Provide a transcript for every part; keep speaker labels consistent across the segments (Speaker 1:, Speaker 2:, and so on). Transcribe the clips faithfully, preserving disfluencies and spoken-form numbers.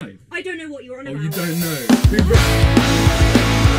Speaker 1: five.
Speaker 2: I don't know what you're on
Speaker 1: Oh,
Speaker 2: about.
Speaker 1: you don't know. Who wrote...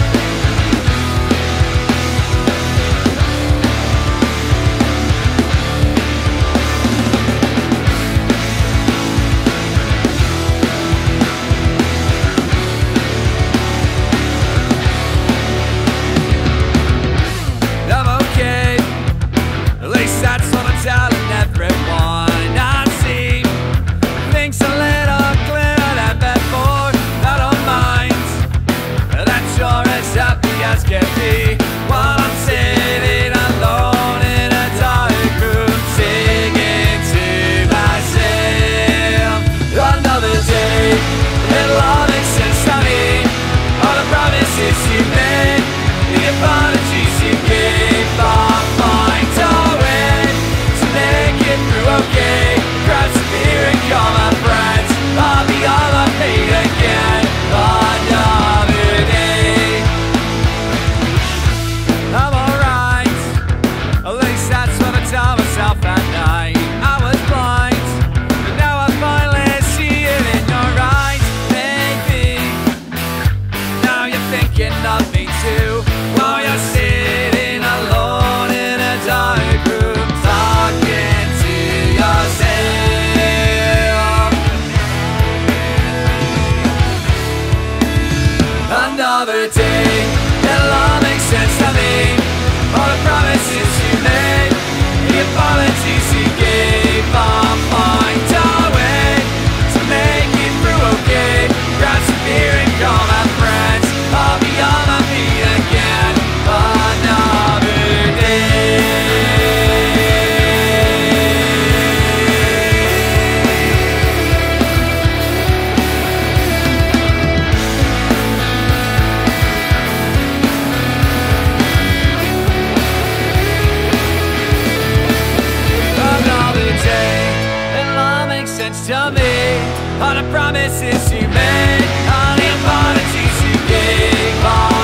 Speaker 3: Another day, it'll all make sense to me. All the promises you made, the apologies you gave, I'll find a way to make it through okay. Grab some beer and call my friends, I'll be on my feet again. Another day. To me, all the promises you made, all the apologies you gave, all